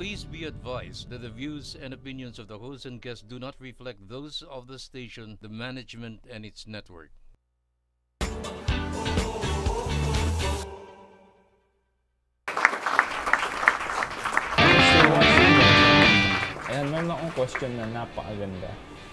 Please be advised that the views and opinions of the host and guests do not reflect those of the station, the management, and its network. Ayan, meron akong question na napakaganda.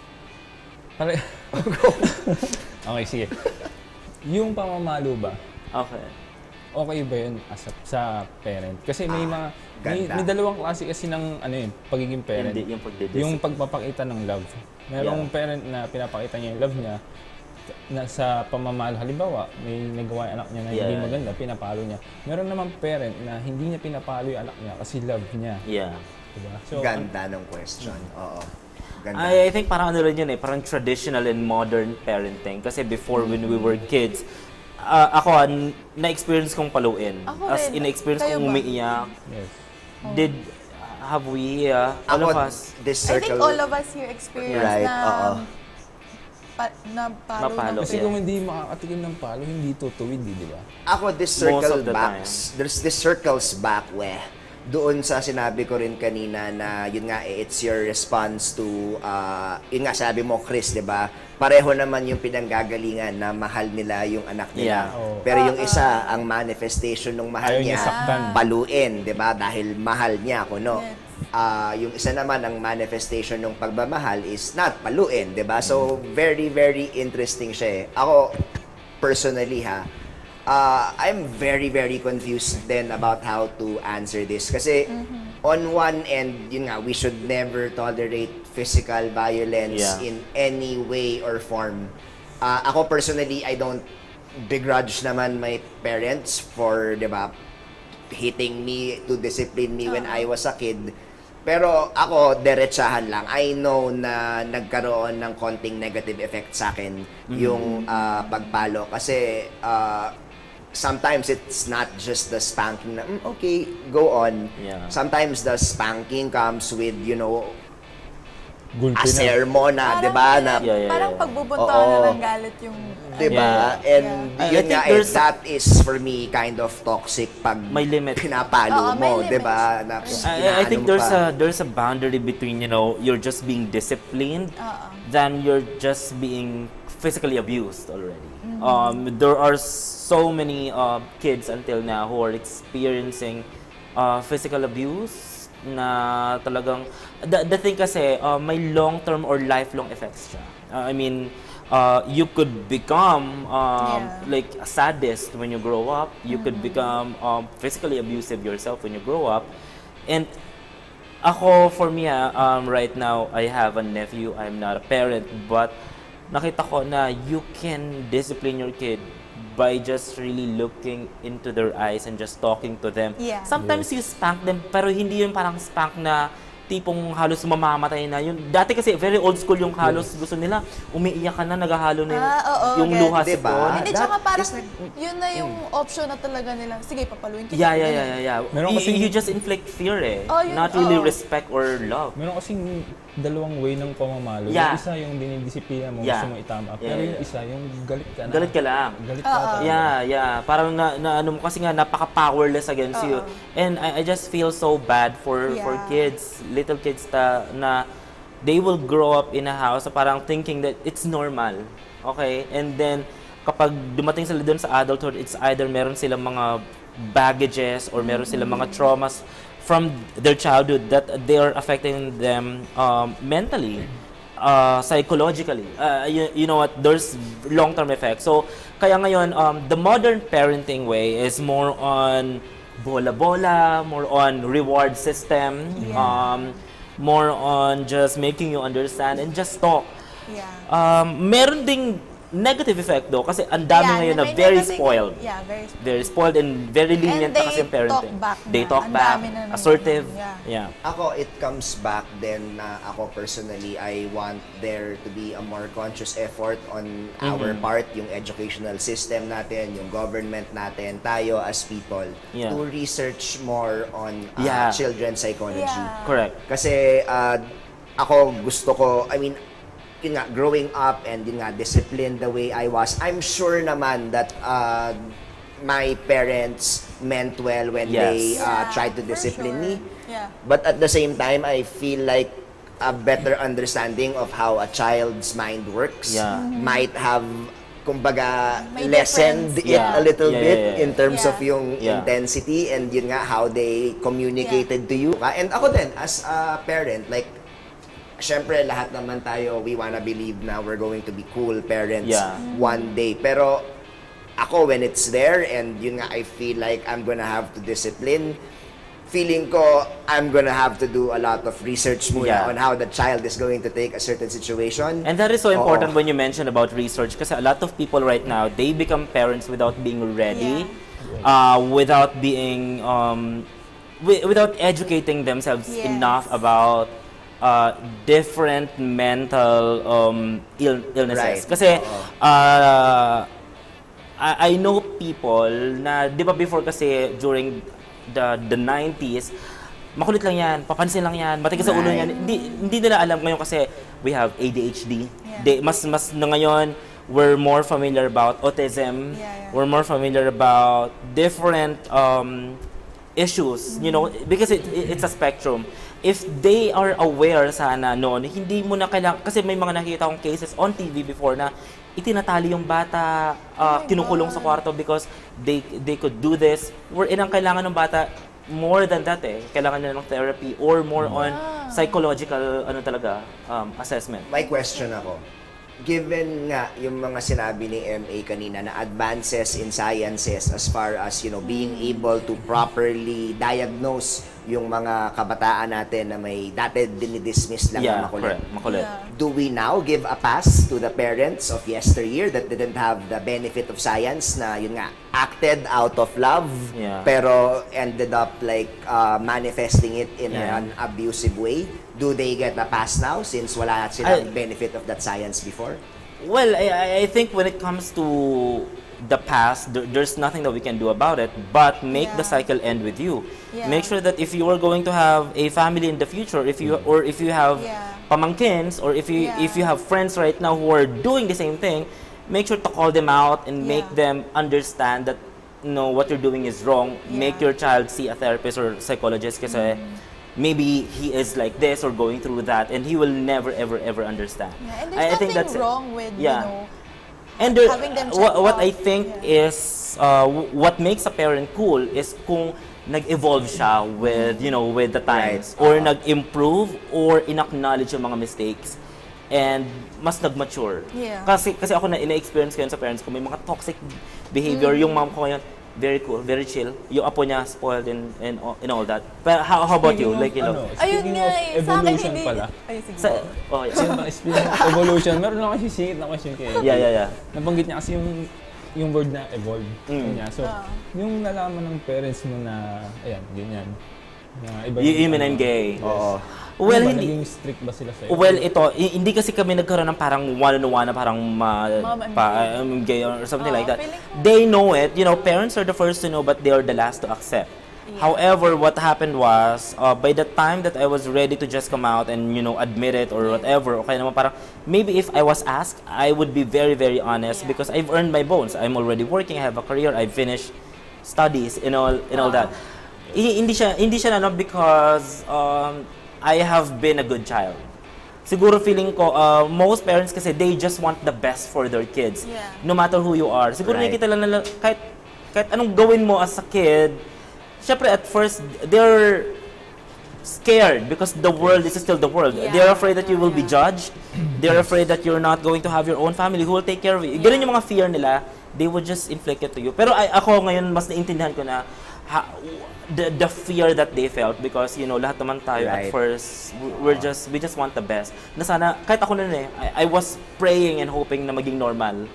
Okay, sige. Yung pamamalo ba? Okay. Okay ba yun sa parent? Kasi may mga may dalawang klase kasi ng pagiging parent. Hindi, yung pagdidiscipline. Yung pagpapakita ng love. Merong parent na pinapakita niya yung love niya na sa pamamalo. Halimbawa, may nagawa yung anak niya na hindi maganda, pinapalo niya. Meron namang parent na hindi niya pinapalo yung anak niya kasi love niya. Yeah. Diba? So, ganda ng question. Oo. Ganda. I think parang ano rin yun parang traditional and modern parenting. Kasi before when we were kids, ako, na-experience kong paluin. As in-experience kong umiiyak. Yes. Have we, all of us? I think all of us here experience na palo. Kasi kung hindi makakatikim ng palo, hindi tutuwid, di ba? Ako, there's this circles back doon sa sinabi ko rin kanina na yun nga it's your response to yun nga sabi mo Chris, 'di ba? Pareho naman yung pinanggagalingan na mahal nila yung anak nila. Pero yung isa ang manifestation ng mahal niya paluin, 'di ba? Dahil mahal niya ako, no. Yung isa naman ang manifestation ng pagmamahal is not paluin, 'di ba? So very very interesting siya. Ako personally I'm very confused then about how to answer this kasi on one end yun nga we should never tolerate physical violence in any way or form. Ako personally I don't begrudge naman my parents for, 'di ba, hitting me to discipline me when I was a kid. Pero ako, diretsahan lang. I know na nagkaroon ng konting negative effect sa akin yung pagpalo kasi sometimes it's not just the spanking na, okay, go on. Sometimes the spanking comes with, you know, a sermon na, di ba? Parang pagbubuntahan na ng galit yung... Di ba? And yun nga, that is for me kind of toxic pag may limit. Pinapalo mo, di ba? I think there's a boundary between, you know, you're just being disciplined than you're just being physically abused already. There are so many kids until now who are experiencing physical abuse na talagang the thing kasi may long-term or lifelong effects siya. I mean, you could become like a sadist when you grow up. You could become physically abusive yourself when you grow up. And ako, for me, right now, I have a nephew. I'm not a parent, but nakita ko na you can discipline your kid by just really looking into their eyes and just talking to them. Sometimes you spank them, pero hindi yun parang spank na tipong halos mamamatay na yun. Dati kasi very old school yung halos gusto nila, umiiyak ka na, naghahalo na yung luha sa phone. Hindi, tsaka parang yun na yung option na talaga nila. Sige, papaluin kita. Yeah. You just inflict fear not really respect or love. Meron kasing dalawang way ng pamamalo. Yung isa yung dinidisiplina mo, gusto mo itama. Pero yung isa yung galit ka na. Galit ka lang. Galit ka. Parang ano mo kasi nga napaka-powerless against you. And I just feel so bad for kids, little kids na they will grow up in a house parang thinking that it's normal. Okay? And then kapag dumating sila dun sa adulthood, it's either meron silang mga baggages or meron silang mga traumas from their childhood that they are affecting them mentally, psychologically. You know what? There's long-term effects. So, kaya ngayon, the modern parenting way is more on bola-bola, more on reward system, more on just making you understand and just talk. Meron ding negative effect though kasi ang dami ngayon na very spoiled. Very spoiled and very lenient na kasi yung parenting. They talk back, assertive. Ako, it comes back then na ako personally, I want there to be a more conscious effort on our part, yung educational system natin, yung government natin, tayo as people, to research more on children's psychology. Correct. Kasi ako gusto ko, I mean, yun nga, growing up and yun nga, disciplined the way I was, I'm sure naman that my parents meant well when they tried to discipline me. Yeah. But at the same time, I feel like a better understanding of how a child's mind works might have, kumbaga, May lessened difference. it a little bit in terms Yeah. of yung intensity and yun nga, how they communicated to you. And ako din, as a parent, like, syempre, lahat naman tayo, we wanna believe na we're going to be cool parents one day. Pero ako, when it's there, and yun nga, I feel like I'm gonna have to discipline, feeling ko, I'm gonna have to do a lot of research muna on how the child is going to take a certain situation. And that is so important when you mention about research, kasi a lot of people right now, they become parents without being ready, without being, without educating themselves enough about different mental illnesses. Kasi I know people na, di ba before kasi during the 90s, makulit lang yan, papansin lang yan, matigas sa ulo yan. Hindi nila alam ngayon kasi we have ADHD. Mas na ngayon, we're more familiar about autism. We're more familiar about different issues, you know, because it's a spectrum. If they are aware sana noon, hindi mo na kailangan, kasi may mga nakikita akong cases on TV before na itinatali yung bata, kinukulong sa kwarto because they could do this. Wherein ang kailangan ng bata, more than that kailangan nila ng therapy or more on psychological, assessment. May question ako. Given nga yung mga sinabi ni M.A kanina na advances in sciences as far as, you know, being able to properly diagnose yung mga kabataan natin na may dati dinidismiss lang na makulit. Do we now give a pass to the parents of yesteryear that didn't have the benefit of science na yun nga, acted out of love pero ended up like manifesting it in an abusive way? Do they get a pass now since wala silang benefit of that science before? Well, I think when it comes to the past, there's nothing that we can do about it, but make the cycle end with you. Make sure that if you are going to have a family in the future, if you have pamangkins, or if you have friends right now who are doing the same thing, make sure to call them out and make them understand that, you know, what you're doing is wrong. Make your child see a therapist or psychologist kasi maybe he is like this or going through that, and he will never ever understand. And there's nothing that's wrong with you know, and having them check what out. I think is what makes a parent cool is kung nag-evolve siya with, you know, with the times, or nag-improve or in-acknowledge yung mga mistakes and mas nag-mature. Kasi ako na ina-experience ko yun sa parents ko, may mga toxic behavior. Yung mom ko ngayon, very cool, very chill. Yung apo niya spoiled and all that. But how about you? Like, you know, Ayun nga evolution pala. Speaking of evolution, meron lang kasi singit na question kay nabanggit niya kasi yung word na evolve. So, yung nalaman ng parents mo na, ayan, ganyan. Na iba you mean I'm gay? Well, hindi. Naging strict ba sila sa'yo? Well, hindi kasi kami nagkaroon ng parang one-on-one na parang I'm gay or something like that. They know it. You know, parents are the first to know, but they are the last to accept. However, what happened was, by the time that I was ready to just come out and, you know, admit it or whatever, okay naman parang, maybe if I was asked, I would be very, very honest because I've earned my bones. I'm already working, I have a career, I've finished studies and all that. Hindi siya not because I have been a good child. Siguro feeling ko, most parents kasi they just want the best for their kids. No matter who you are. Siguro nakikita lang nila, kahit anong gawin mo as a kid, syempre at first, they're scared because the world is still the world. They're afraid that you will be judged. They're afraid that you're not going to have your own family who will take care of you. Ganun yung mga fear nila, they would just inflict it to you. Pero ako ngayon, mas naintindihan ko na the fear that they felt because, you know, lahat naman tayo at first, we just want the best. Na sana, kahit ako nun I was praying and hoping na maging normal.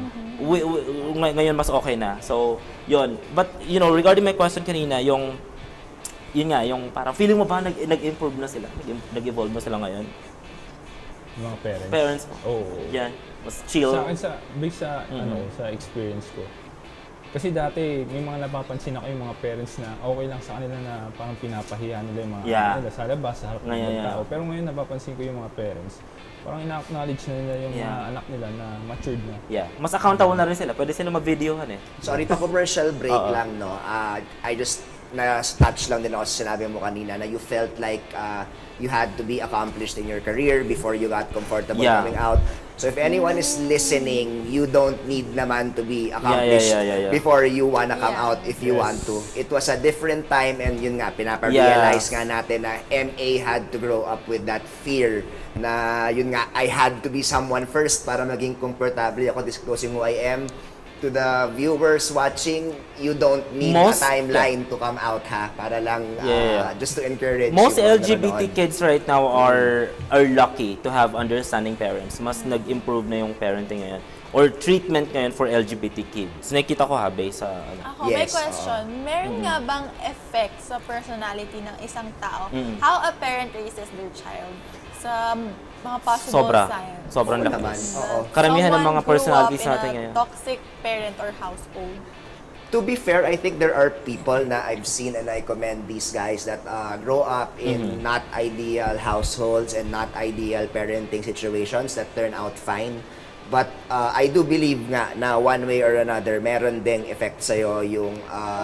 Ngayon mas okay na. So, yun. But, you know, regarding my question kanina, yun nga, yung parang feeling mo ba nag-improve na sila? Nag-evolve na sila ngayon? Mga parents? Parents mo? Oo. Yan. Mas chill? Sa akin, based sa experience ko, Kasi dati, may mga napapansin ako yung mga parents na okay lang sa kanila na parang pinapahiya nila yung mga anak nila sa labas, sa harap ng ibang tao. Pero ngayon napapansin ko yung mga parents, parang ina-acknowledge na nila yung mga anak nila na matured na. Mas accountable na rin sila. Pwede sila ma-videohan eh. Sorry pa, commercial break lang, no? I just na-touch lang din ako sa sinabi mo kanina na you felt like you had to be accomplished in your career before you got comfortable coming out. So if anyone is listening, you don't need naman to be accomplished before you wanna come out if you want to. It was a different time and yun nga, pinapa-realize nga natin na MA had to grow up with that fear na yun nga, I had to be someone first para maging comfortable ako disclosing who I am. To the viewers watching, you don't need a timeline to come out para lang just to encourage most you LGBT kids right now are lucky to have understanding parents. Mas nag-improve na yung parenting ngayon or treatment ngayon for LGBT kids. Nakikita ko based sa Ako, may question. Meron nga bang effect sa personality ng isang tao? How a parent raises their child? Sa mga possible signs. Sobrang laki. Karamihan ng mga personalities natin ngayon. Toxic parent or household. To be fair, I think there are people na I've seen and I commend these guys that grow up in not ideal households and not ideal parenting situations that turn out fine. But I do believe nga na one way or another, meron ding effect sa'yo yung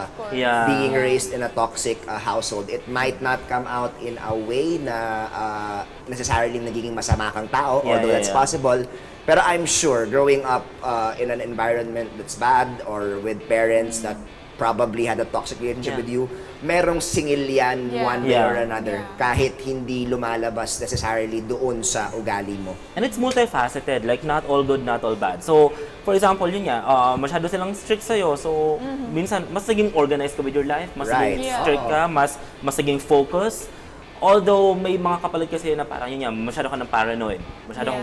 being raised in a toxic household. It might not come out in a way na necessarily nagiging masama kang tao, although that's possible. Pero I'm sure growing up in an environment that's bad or with parents that probably had a toxic relationship with you, merong singil yan one way or another kahit hindi lumalabas necessarily doon sa ugali mo. And it's multifaceted, like not all good, not all bad. So, for example, yun nga, masyado silang strict sa'yo. So, minsan, mas naging organized ka with your life, mas naging strict ka, mas naging focus. Although, may mga kapalit kasi na parang yun nga, masyado ka ng paranoid. Masyadong,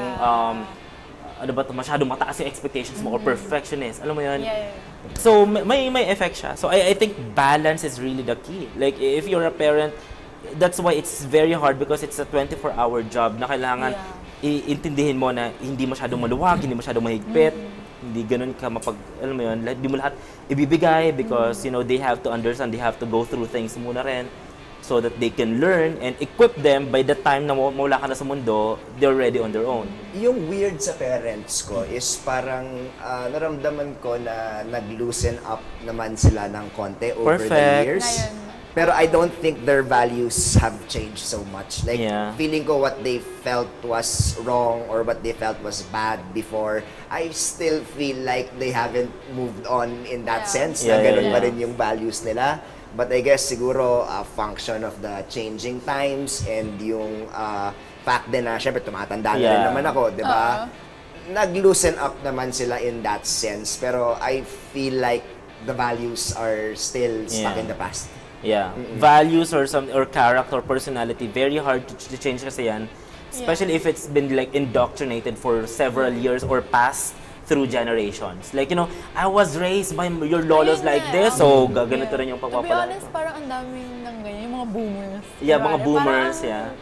masyadong mataas yung expectations mo or perfectionist. Alam mo yun? So, may effect siya. So, I think balance is really the key. Like, if you're a parent, that's why it's very hard because it's a 24-hour job na kailangan iintindihin mo na hindi masyadong maluwag, hindi masyadong mahigpit, hindi ganun ka alam mo yun, hindi mo lahat ibibigay because, you know, they have to understand, they have to go through things muna rin so that they can learn and equip them by the time na mawala ka na sa mundo, they're ready on their own. Yung weird sa parents ko is parang naramdaman ko na nag-loosen up naman sila ng konti over the years. Pero I don't think their values have changed so much. Like, feeling ko what they felt was wrong or what they felt was bad before, I still feel like they haven't moved on in that sense. Na ganun pa rin yung values nila. But I guess siguro a function of the changing times and yung fact din na syempre tumatanda na rin naman ako, di ba? Nag-loosen up naman sila in that sense. Pero I feel like the values are still stuck in the past. Values or character, personality, very hard to change kasi yan. Especially if it's been like indoctrinated for several years or past through generations. Like, you know, I was raised by your lolos like this, so gaganito rin yung pagpapala. To be honest, parang ang daming nang ganyan, yung mga boomers. Mga boomers,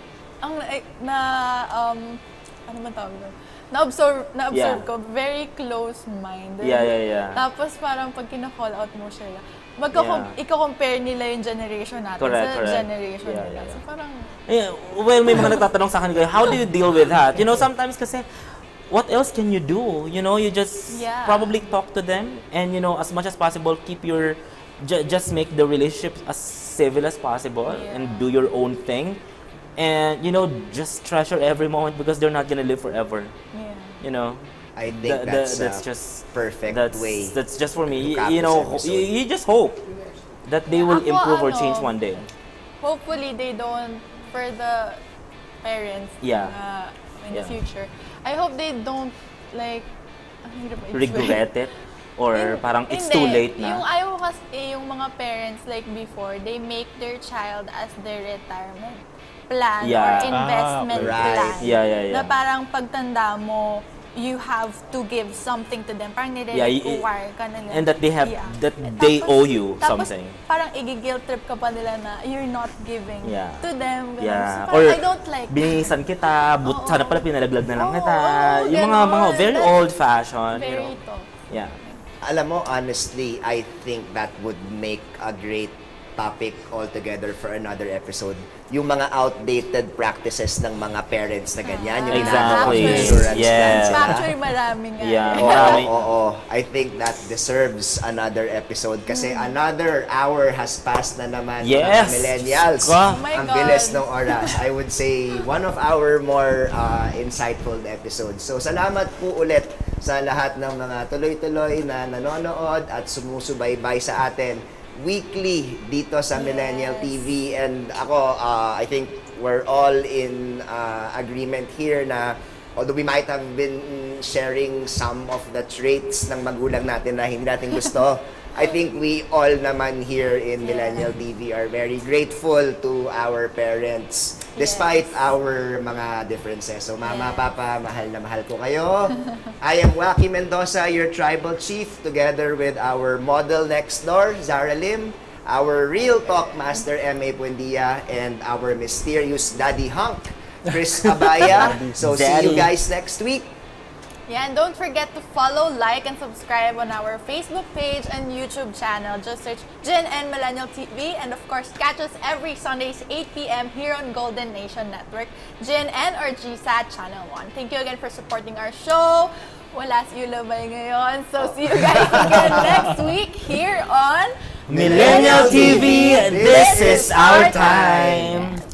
ano man tawag doon? Na-observe ko, very close-minded. Tapos parang pag kina-call out mo sila, i-compare nila yung generation natin sa generation nila. So parang... well, may mga nagtatanong sa akin, how do you deal with that? You know, sometimes kasi, what else can you do? You know, you just probably talk to them and, you know, as much as possible, keep your, just make the relationship as civil as possible and do your own thing. And, you know, just treasure every moment because they're not gonna live forever. You know? I think that's just perfect way. That's just for me. You know, you just hope that they will improve or change one day. Hopefully, they don't, for the parents in the future, I hope they don't, like, regret it or parang it's too late na. Yung ayaw kasi yung mga parents like before, they make their child as their retirement plan or investment plan. Na parang pagtanda mo, you have to give something to them. Parang nire-require ka na nila. And that they have, that they owe you something. Tapos parang i-guilt trip ka pa nila na you're not giving to them. So or I don't like binisan kita, sana pala pinalaglag na lang kita. Yung mga very old-fashioned. Very Yeah. alam mo, honestly, I think that would make a great topic altogether for another episode. Yung mga outdated practices ng mga parents na ganyan. Yung exactly. Insurance Yeah. Actually, marami nga. Yeah. Oo. I think that deserves another episode kasi another hour has passed na naman mga millennials. Oh my Ang God. bilis ng oras. I would say one of our more insightful episodes. So, salamat po ulit sa lahat ng mga tuloy-tuloy na nanonood at sumusubaybay sa atin weekly dito sa Millennial TV. And ako, I think we're all in agreement here na although we might have been sharing some of the traits ng magulang natin na hindi natin gusto, I think we all naman here in Millennial TV are very grateful to our parents despite our mga differences. So Mama, Papa, mahal na mahal ko kayo. I am Joaqui Mendoza, your tribal chief, together with our model next door, Zarah Lim, our real talk master, M.A Buendia, and our mysterious daddy hunk, Chris Abaya. So see you guys next week. Yeah, and don't forget to follow, like, and subscribe on our Facebook page and YouTube channel. Just search Jin and Millennial TV. And of course, catch us every Sundays, 8 p.m. here on Golden Nation Network, Jin and or GSAT Channel 1. Thank you again for supporting our show. Wala si Euluvye ngayon. So see you guys again next week here on Millennial TV, this is our time.